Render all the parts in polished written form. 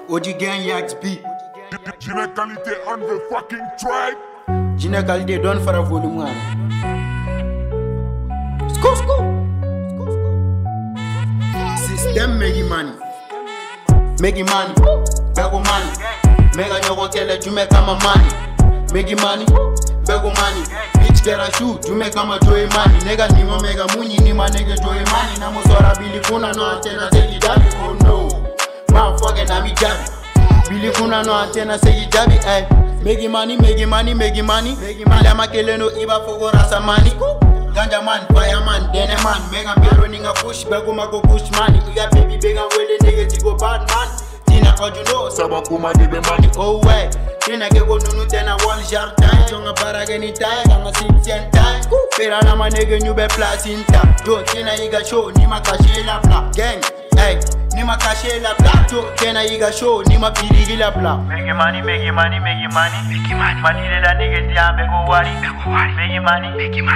OG Gang Yax B. Jine qualité on the fucking track. Jine qualité don fara volume 1. Skou. System making money. Making money. Bego money. Mega nyoko kele jume kama money. Making money. Bego money. Bitch get a shoe. Jume kama joy money. Nega nimo mega munyi nima nega joy money. Namo sora bili kuna no antena segi jabi. Oh no. Motherfucker na mi jabi. Bili kuna no antena segi jabi. Ay. Making money. Bila makele no iba fogo rasa money. Ganja man, fireman, dene man. Mega bero ninga push, bego mago push money. Iga baby bega wele nigga tigo bad man. Tina koju no, Saba kuma dibe money. oh way. Tina kego nunu tena wall sharp time. Jonga paraga ni time, kanga sipsien time. Pera na ma nigga nyube placenta. Jo, tina iga show, nima kashe la bla. Gang, hey. Nima kashe la bla. Jo, tina iga show, nima pirigi la bla. Making money. Money la nigga dia bego wari. Making money.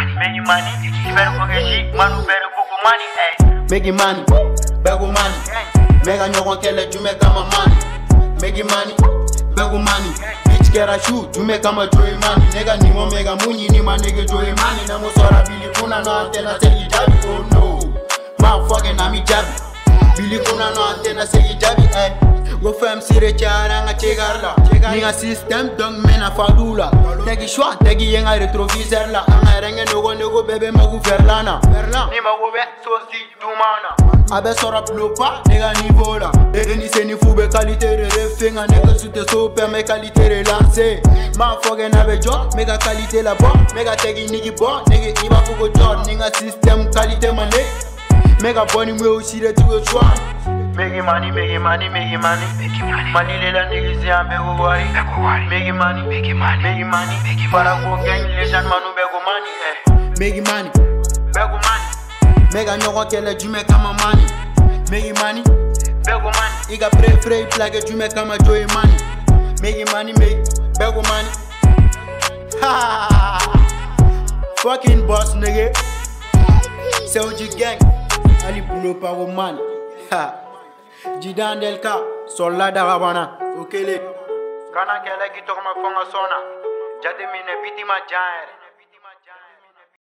You better forget shit, man. You better go for money, hey. Making money, bego money. Mega nyoko kele jume kama money. Making money, bego money. Bitch get a shoe, jume kama joy money. Nega nimo mega munyi nima nigga joy money. Namo sora bili kuna no antena segi jabi. Oh no, motherfucker na mi jabi. Bili kuna no antena segi jabi, ay. Go fam sire chara nga chegarla. Ninga system dong mena fadula. Tegi shwa, tegi yenga retroviseur la. Anga renge nego bebe magu verlana. Nima go be so si dumana. Abe sora plopa, nega niveau la. Ni se ni fube qualité de refinga. Nega sute super, me qualité relancée. Motherfucker na be job, mega qualité la bon. Mega tegi nigi bon, nega iba fugo job. Ninga system qualité mané. Mega boni mwe aussi de tout le choix. Making money. Money la nigga dia bego wari. Making money. Para go gang legend manu bego money, hey. Making money, Bego money. mega nyoko kele jume kama money. Making money, Bego money. iga pre plage jume kama joy money. Making money, bego money. Ha! Fucking boss nigga. C'est OG Gang. Ali boulot par au man. Ha! Jidan Delka, soldat d'Arabana. Okele. Kana kele kitok ma fonga sona. Jade mine biti ma jaere.